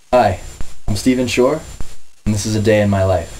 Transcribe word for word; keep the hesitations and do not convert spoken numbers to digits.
Hi, I'm Stephen Shore, and this is a day in my life.